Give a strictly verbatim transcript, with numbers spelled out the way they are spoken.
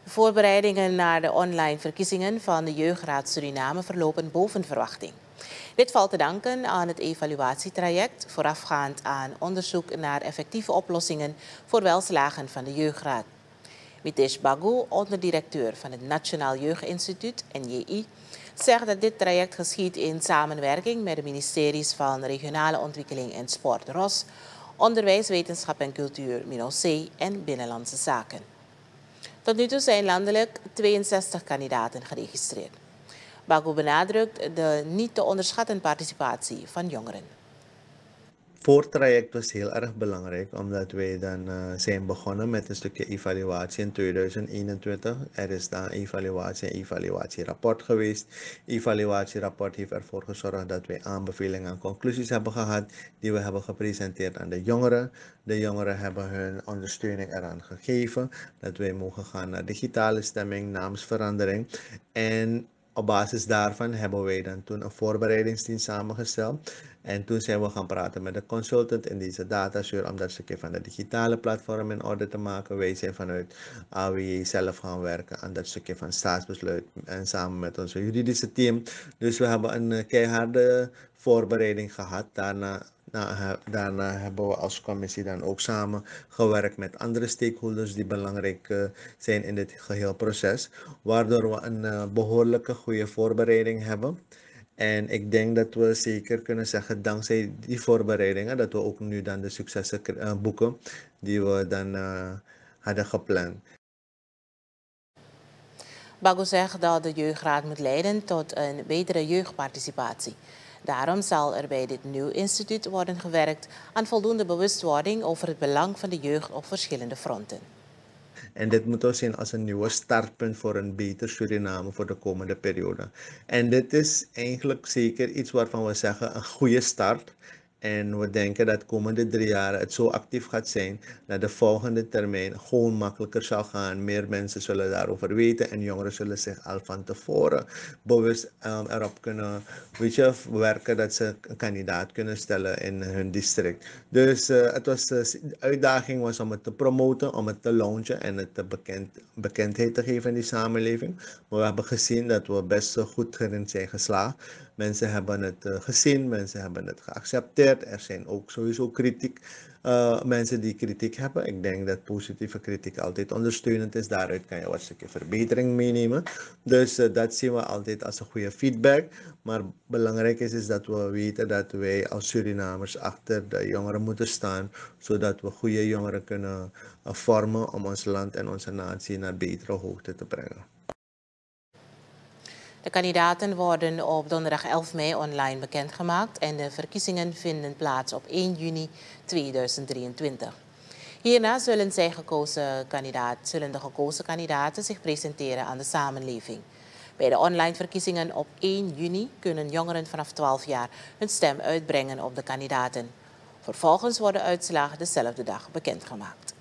De voorbereidingen naar de online verkiezingen van de Jeugdraad Suriname verlopen boven verwachting. Dit valt te danken aan het evaluatietraject voorafgaand aan onderzoek naar effectieve oplossingen voor welslagen van de Jeugdraad. Mitesh Bagu, onderdirecteur van het Nationaal Jeugdinstituut, N J I, zegt dat dit traject geschiet in samenwerking met de ministeries van Regionale Ontwikkeling en Sport R O S, Onderwijs, Wetenschap en Cultuur M I N O C en Binnenlandse Zaken. Tot nu toe zijn landelijk tweeënzestig kandidaten geregistreerd. Bagu benadrukt de niet te onderschatten participatie van jongeren. Voor het traject was heel erg belangrijk, omdat wij dan uh, zijn begonnen met een stukje evaluatie in tweeduizend eenentwintig. Er is dan evaluatie en evaluatierapport geweest. Evaluatierapport heeft ervoor gezorgd dat wij aanbevelingen en conclusies hebben gehad, die we hebben gepresenteerd aan de jongeren. De jongeren hebben hun ondersteuning eraan gegeven, dat wij mogen gaan naar digitale stemming, naamsverandering. En op basis daarvan hebben wij dan toen een voorbereidingsdienst samengesteld. En toen zijn we gaan praten met de consultant in deze datasuur om dat stukje van de digitale platform in orde te maken. Wij zijn vanuit A W J zelf gaan werken aan dat stukje van staatsbesluit en samen met ons juridische team. Dus we hebben een keiharde voorbereiding gehad. Daarna Na, daarna hebben we als commissie dan ook samen gewerkt met andere stakeholders die belangrijk uh, zijn in dit geheel proces, waardoor we een uh, behoorlijke goede voorbereiding hebben. En ik denk dat we zeker kunnen zeggen, dankzij die voorbereidingen, dat we ook nu dan de successen uh, boeken die we dan uh, hadden gepland. Bagu zegt dat de Jeugdraad moet leiden tot een betere jeugdparticipatie. Daarom zal er bij dit nieuw instituut worden gewerkt aan voldoende bewustwording over het belang van de jeugd op verschillende fronten. En dit moeten we zien als een nieuwe startpunt voor een beter Suriname voor de komende periode. En dit is eigenlijk zeker iets waarvan we zeggen een goede start. En we denken dat de komende drie jaar het zo actief gaat zijn dat de volgende termijn gewoon makkelijker zal gaan. Meer mensen zullen daarover weten en jongeren zullen zich al van tevoren bewust um, erop kunnen weet je, werken dat ze een kandidaat kunnen stellen in hun district. Dus uh, het was, uh, de uitdaging was om het te promoten, om het te launchen en het te bekend, bekendheid te geven in die samenleving. Maar we hebben gezien dat we best goed erin zijn geslaagd. Mensen hebben het uh, gezien, mensen hebben het geaccepteerd. Er zijn ook sowieso kritiek, uh, mensen die kritiek hebben. Ik denk dat positieve kritiek altijd ondersteunend is. Daaruit kan je wat stukje verbetering meenemen. Dus uh, dat zien we altijd als een goede feedback. Maar belangrijk is, is dat we weten dat wij als Surinamers achter de jongeren moeten staan. Zodat we goede jongeren kunnen uh, vormen om ons land en onze natie naar betere hoogte te brengen. De kandidaten worden op donderdag elf mei online bekendgemaakt en de verkiezingen vinden plaats op één juni tweeduizend drieëntwintig. Hierna zullen, zij gekozen kandidaat, zullen de gekozen kandidaten zich presenteren aan de samenleving. Bij de online verkiezingen op één juni kunnen jongeren vanaf twaalf jaar hun stem uitbrengen op de kandidaten. Vervolgens worden uitslagen dezelfde dag bekendgemaakt.